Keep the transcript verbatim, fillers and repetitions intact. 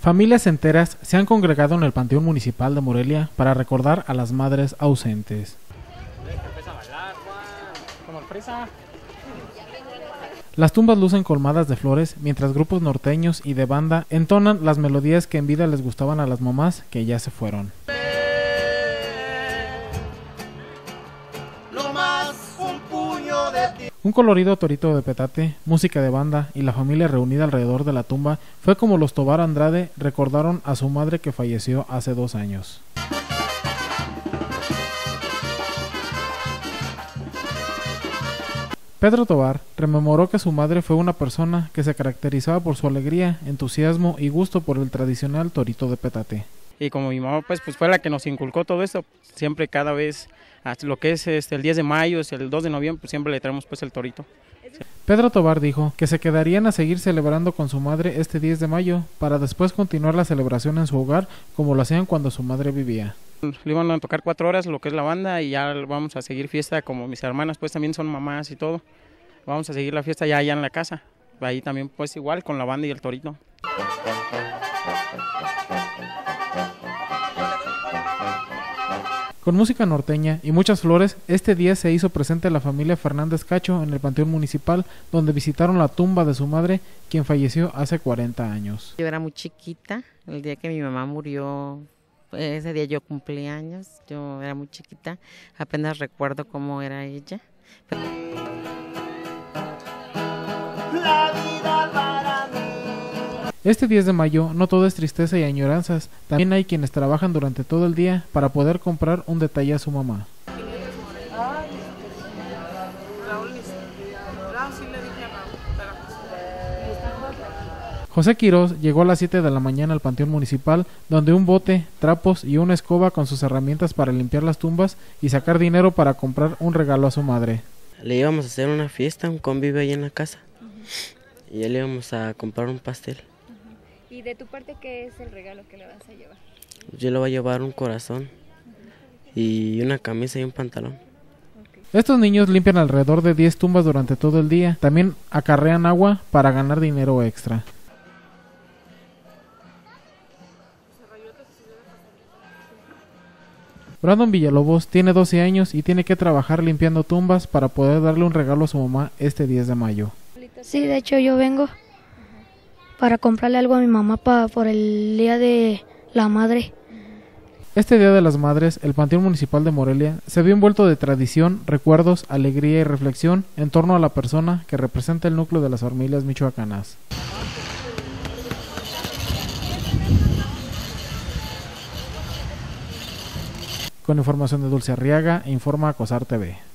Familias enteras se han congregado en el Panteón Municipal de Morelia para recordar a las madres ausentes. Las tumbas lucen colmadas de flores, mientras grupos norteños y de banda entonan las melodías que en vida les gustaban a las mamás que ya se fueron. Un colorido torito de petate, música de banda y la familia reunida alrededor de la tumba fue como los Tovar Andrade recordaron a su madre que falleció hace dos años. Pedro Tovar rememoró que su madre fue una persona que se caracterizaba por su alegría, entusiasmo y gusto por el tradicional torito de petate. Y como mi mamá pues, pues fue la que nos inculcó todo esto, siempre cada vez, hasta lo que es este, el diez de mayo, el dos de noviembre, pues siempre le traemos pues el torito. Pedro Tovar dijo que se quedarían a seguir celebrando con su madre este diez de mayo, para después continuar la celebración en su hogar como lo hacían cuando su madre vivía. Le iban a tocar cuatro horas lo que es la banda y ya vamos a seguir fiesta, como mis hermanas pues también son mamás y todo. Vamos a seguir la fiesta ya allá en la casa, ahí también pues igual con la banda y el torito. Con música norteña y muchas flores, este día se hizo presente la familia Fernández Cacho en el Panteón Municipal, donde visitaron la tumba de su madre, quien falleció hace cuarenta años. Yo era muy chiquita, el día que mi mamá murió, ese día yo cumplí años, yo era muy chiquita, apenas recuerdo cómo era ella. Pero... Este diez de mayo no todo es tristeza y añoranzas, también hay quienes trabajan durante todo el día para poder comprar un detalle a su mamá. José Quiroz llegó a las siete de la mañana al Panteón Municipal, donde un bote, trapos y una escoba con sus herramientas para limpiar las tumbas y sacar dinero para comprar un regalo a su madre. Le íbamos a hacer una fiesta, un convivio ahí en la casa, uh-huh. Y ya le íbamos a comprar un pastel. ¿Y de tu parte qué es el regalo que le vas a llevar? Yo le voy a llevar un corazón y una camisa y un pantalón. Okay. Estos niños limpian alrededor de diez tumbas durante todo el día. También acarrean agua para ganar dinero extra. Brandon Villalobos tiene doce años y tiene que trabajar limpiando tumbas para poder darle un regalo a su mamá este diez de mayo. Sí, de hecho yo vengo para comprarle algo a mi mamá para, por el Día de la Madre. Este Día de las Madres, el Panteón Municipal de Morelia se vio envuelto de tradición, recuerdos, alegría y reflexión en torno a la persona que representa el núcleo de las familias michoacanas. Con información de Dulce Arriaga, informa Acosar T V.